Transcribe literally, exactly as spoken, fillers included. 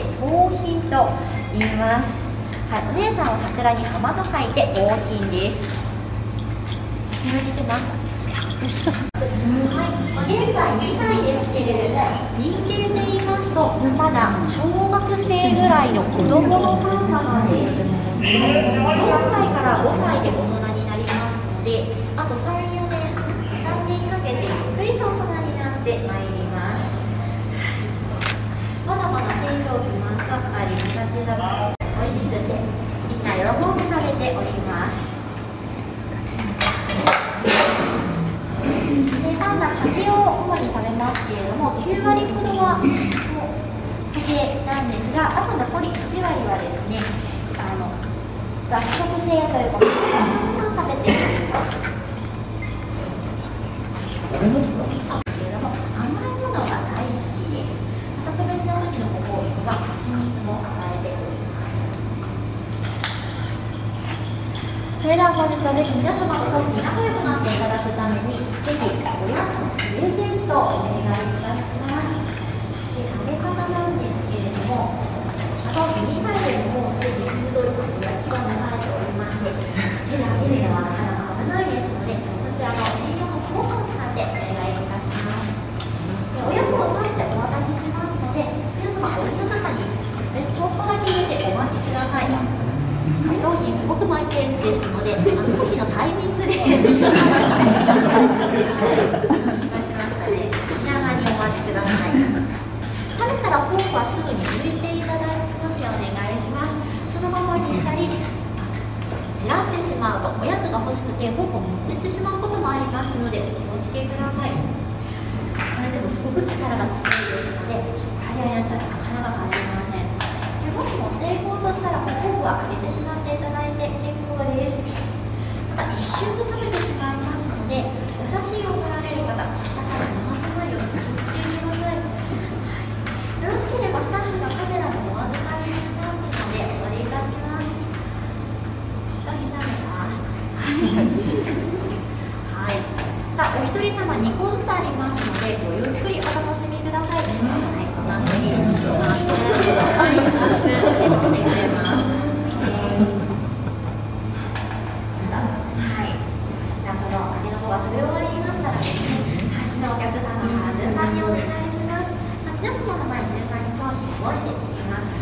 して桃浜と言います。はい、お姉さんは桜に浜と書いて桃浜です。見てます。はい、現在にさいですけれども、人間で言いますとまだ小学生ぐらいの子供のお母様です。ろっさいからごさいで大人になりますので、あとさん、よねん、さんねんかけてゆっくりと大人になってまいります。まだまだ成長期真っ盛り、形が美味しくてみんな喜んで食べております。でパンダ、竹を主に食べますけれども、きゅうわりほどは竹なんですが、あと残りいちわりはですね、あの脱食性ということで他のものを食べています。けれども甘いものが大好きです。特別な時のご褒美は蜂蜜も与えております。それでは本日はぜひ皆様と少し仲良くなっていただくために、ぜひおやつのプレゼントをお願いいたします。で食べ方なんですけれども、あとにさいでももうすでにフードロスや気が流れておりまして、手であげるのはなかなか危ないですので、こちらの専用のクオカを使ってお願いいたします。でおやつを刺してお渡ししますので、皆様お家の中にちょっとだけ入れてお待ちください。頭皮すごくマイペースですので、頭皮のタイミングで失敗しましたね。気長にお待ちください。食べたらフォークはすぐに抜いていただきますようお願いします。そのままにしたり散らしてしまうとおやつが欲しくてフォークを持っていってしまうこともありますので、お気をつけください。これでもすごく力が強いですので、引っ張り合いだったらなかなか感じません。でもし持っていこうとしたらフォークは上げてしまっていただいて結構です。また一瞬で食べてしまいますので、お写真を撮られる方、シャッターから回さないように気をつけてください。よろしければスタッフがカメラもお預かりしますのでお取りいたします。一人ダメかはい。またお一人様にこずつありますので、ごゆっくりお楽しみください。はい、こんな風によろしくお願いします。えーはい。じゃあこの揚げの方が食べ終わりましたらですね、端のお客様から順番にお願いします。皆様の前に順番に頭皮を入れていきます。